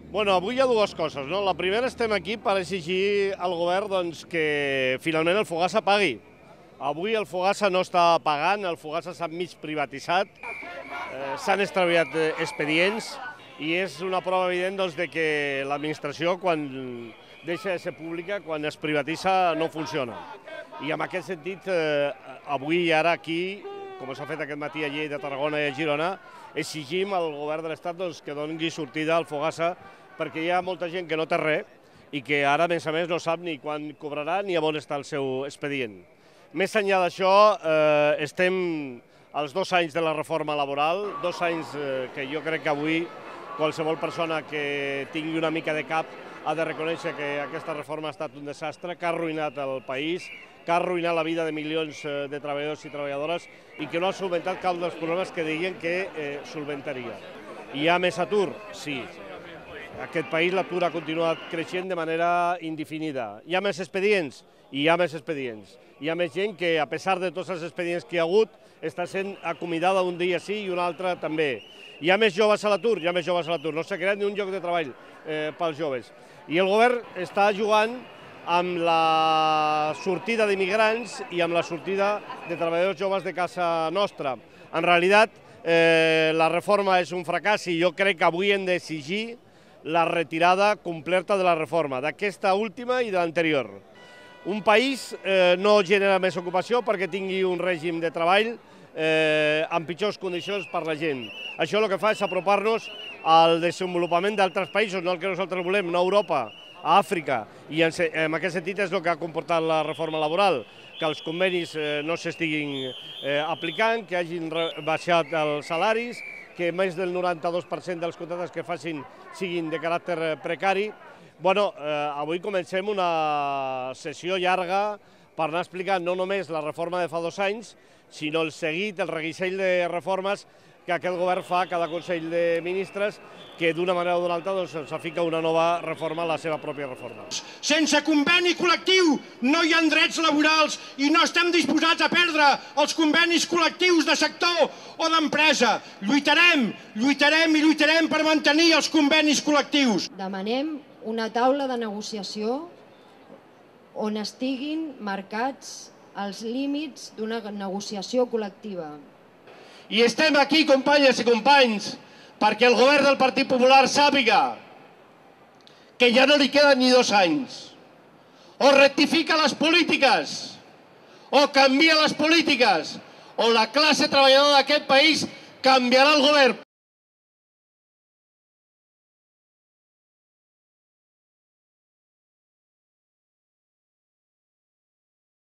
Bueno, avui hi ha dues coses, no? La primera, estem aquí per exigir al govern que finalment el Fogassa pagui. Avui el Fogassa no està pagant, el Fogassa s'ha mig privatitzat, s'han extraviat expedients i és una prova evident de que l'administració, quan deixa de ser pública, quan es privatitza, no funciona. I en aquest sentit, avui i ara aquí, com s'ha fet aquest matí a Lleida, a Tarragona i a Girona, exigim al govern de l'Estat que doni sortida al Fogassa, perquè hi ha molta gent que no té res i que ara, a més, no sap ni quan cobrarà ni a on està el seu expedient. Més enllà d'això, estem als 2 anys de la reforma laboral, 2 anys que jo crec que avui qualsevol persona que tingui una mica de cap ha de reconèixer que aquesta reforma ha estat un desastre, que ha arruïnat el país, que ha arruïnat la vida de milions de treballadors i treballadores i que no ha solventat cap dels problemes que deien que solventaria. Hi ha més atur? Sí. En aquest país l'atur ha continuat creixent de manera indefinida. Hi ha més expedients? Hi ha més expedients. Hi ha més gent que, a pesar de tots els expedients que hi ha hagut, està sent acomiadada un dia sí i un altre també. Hi ha més joves a l'atur? Hi ha més joves a l'atur. No s'ha creat ni un lloc de treball pels joves. I el govern està jugant amb la sortida d'immigrants i amb la sortida de treballadors joves de casa nostra. En realitat, la reforma és un fracàs i jo crec que avui hem d'exigir la retirada completa de la reforma, d'aquesta última i de l'anterior. Un país no genera més ocupació perquè tingui un règim de treball amb pitjors condicions per la gent. Això el que fa és apropar-nos al desenvolupament d'altres països, no el que nosaltres volem, no a Europa, a Àfrica. I en aquest sentit és el que ha comportat la reforma laboral, que els convenis no s'estiguin aplicant, que hagin baixat els salaris, que més del 92% dels contractes que facin siguin de caràcter precari. Bueno, avui comencem una sessió llarga per anar explicant no només la reforma de fa 2 anys, sinó el seguit, el reguitzell de reformes que aquest govern fa a cada Consell de Ministres, que d'una manera o d'una altra ens fica una nova reforma a la seva pròpia reforma. Sense conveni col·lectiu no hi ha drets laborals i no estem disposats a perdre els convenis col·lectius de sector o d'empresa. Lluitarem, lluitarem i lluitarem per mantenir els convenis col·lectius. Demanem una taula de negociació on estiguin marcats els límits d'una negociació col·lectiva. I estem aquí, companyes i companys, perquè el govern del Partit Popular sàpiga que ja no li queden ni 2 anys. O rectifica les polítiques, o canvia les polítiques, o la classe treballadora d'aquest país canviarà el govern.